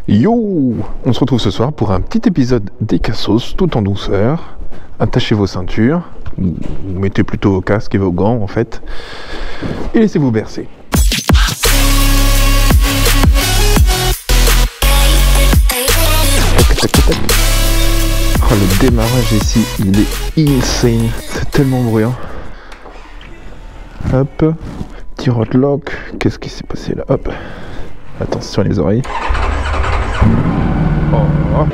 Yo! On se retrouve ce soir pour un petit épisode des Cassos, tout en douceur. Attachez vos ceintures, ou mettez plutôt vos casques et vos gants en fait, et laissez-vous bercer. Oh, le démarrage ici, il est insane, c'est tellement bruyant. Hop, petit rotlock, qu'est-ce qui s'est passé là? Hop, attention les oreilles. Oh.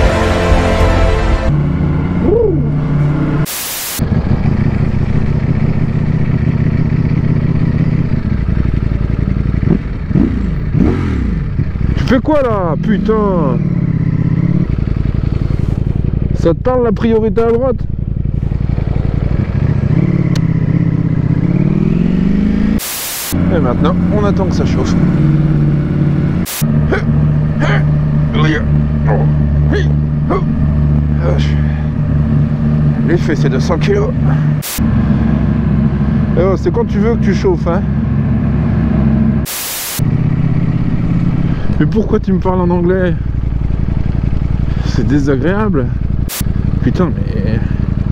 Tu fais quoi là? Putain! Ça te parle la priorité à droite? Et maintenant, on attend que ça chauffe. L'effet c'est de 100 kg. Oh, c'est quand tu veux que tu chauffes, hein. Mais pourquoi tu me parles en anglais? C'est désagréable. Putain, mais...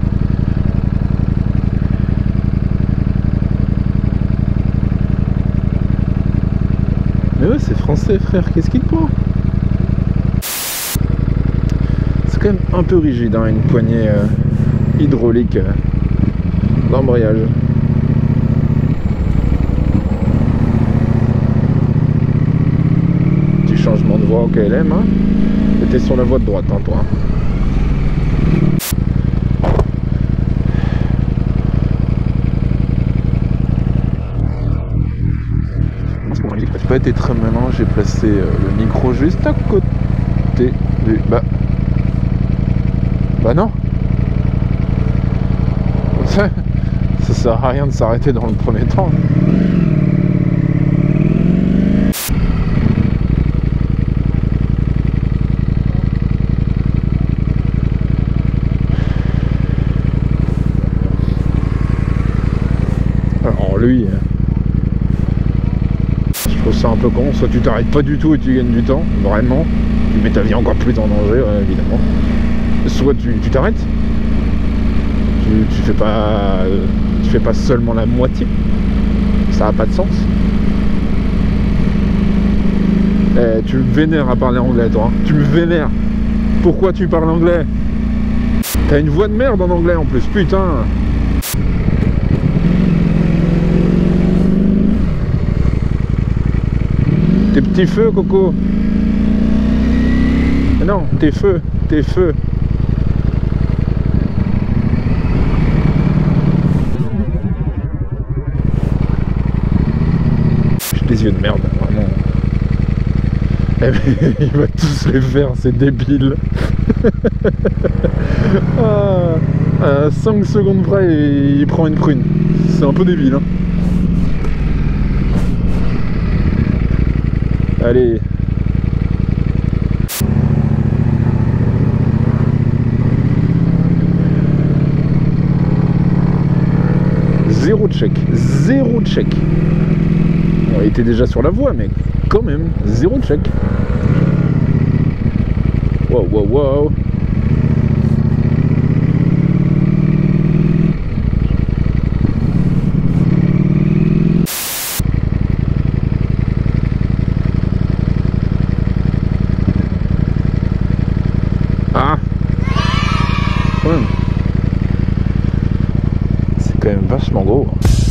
Mais ouais, c'est français, frère. Qu'est-ce qu'il te prend? C'est quand même un peu rigide, hein, une poignée hydraulique d'embrayage. Petit changement de voie au KLM, hein. T'es sur la voie de droite, hein, toi. J'ai pas été très malin, j'ai placé le micro juste à côté du... Bah non. Ça sert à rien de s'arrêter dans le premier temps. Alors lui... Je trouve ça un peu con, soit tu t'arrêtes pas du tout et tu gagnes du temps, vraiment, tu mets ta vie encore plus en danger, ouais, évidemment. Soit tu t'arrêtes, tu fais pas seulement la moitié, ça a pas de sens. Tu me vénères à parler anglais, toi, hein. Tu me vénères. Pourquoi tu parles anglais? T'as une voix de merde en anglais en plus, putain. Tes petits feux, Coco. Non, tes feux, tes feux. J'ai des yeux de merde, vraiment. Eh ben, il va tous les faire, c'est débile. À 5 secondes près, il prend une prune. C'est un peu débile, hein. Allez. Zéro check. Zéro check. On était déjà sur la voie, mais quand même, zéro check. Wow, wow, wow. C'est quand même vachement gros.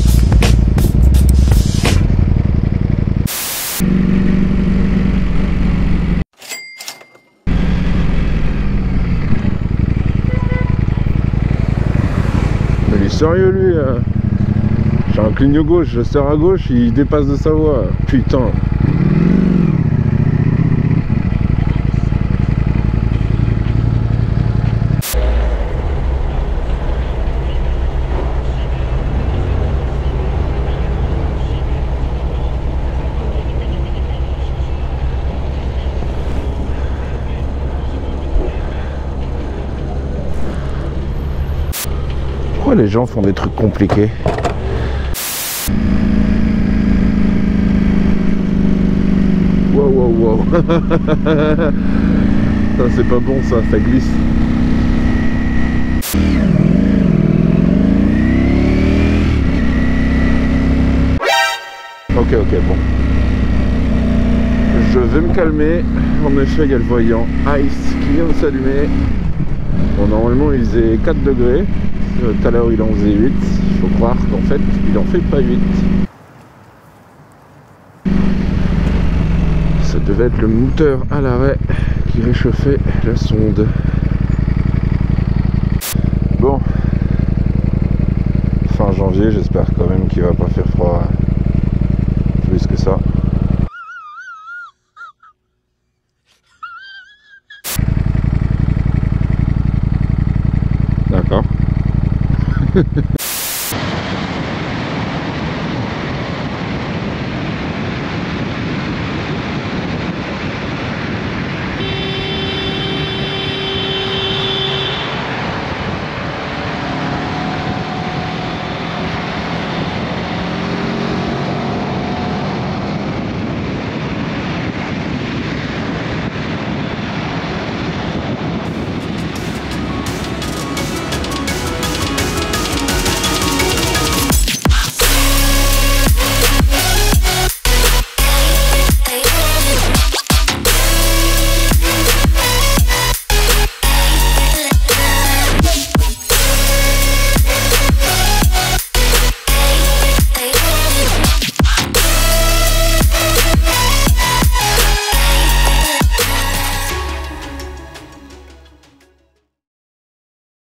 Mais il est sérieux lui. J'ai un clignot gauche, je sers à gauche, il dépasse de sa voie. Putain. Pourquoi les gens font des trucs compliqués? Wow, wow, wow. Ça c'est pas bon, ça glisse. Ok, bon. Je vais me calmer. En effet, il y a le voyant Ice qui vient de s'allumer. Bon, normalement, il faisait 4 degrés. Tout à l'heure, il en faisait 8. Il faut croire qu'en fait, il en fait pas 8. Ça devait être le moteur à l'arrêt qui réchauffait la sonde. Bon. Fin janvier, j'espère quand même qu'il va pas faire froid plus que ça. D'accord.